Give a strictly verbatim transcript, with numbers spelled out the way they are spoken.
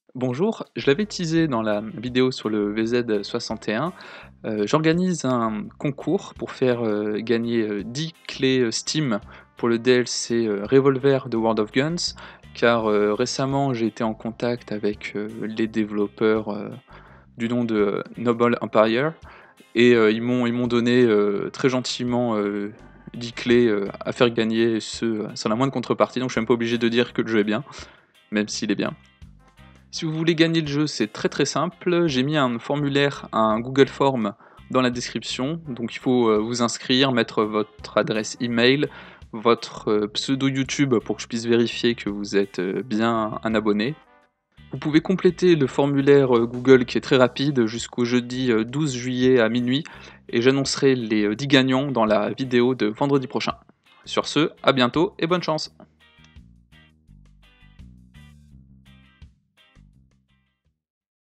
Bonjour, je l'avais teasé dans la vidéo sur le V Z soixante et un, heu, j'organise un concours pour faire, heu, gagner, heu, dix clés, heu, Steam pour le D L C, heu, Revolver de World of Guns, car, heu, récemment j'ai été en contact avec, heu, les développeurs, heu, du nom de Noble Empire et heu, ils m'ont ils m'ont donné, heu, très gentiment, heu, dix clés, heu, à faire gagner et ce, heu, sans la moindre contrepartie, donc je suis même pas obligé de dire que le jeu est bien, même s'il est bien. Si vous voulez gagner le jeu, c'est très très simple. J'ai mis un formulaire, un Google Form dans la description. Donc il faut euh, vous inscrire, mettre votre adresse email, votre euh, pseudo YouTube pour que je puisse vérifier que vous êtes euh, bien un abonné. Vous pouvez compléter le formulaire euh, Google qui est très rapide jusqu'au jeudi euh, douze juillet à minuit et j'annoncerai les euh, dix gagnants dans la vidéo de vendredi prochain. Sur ce, à bientôt et bonne chance.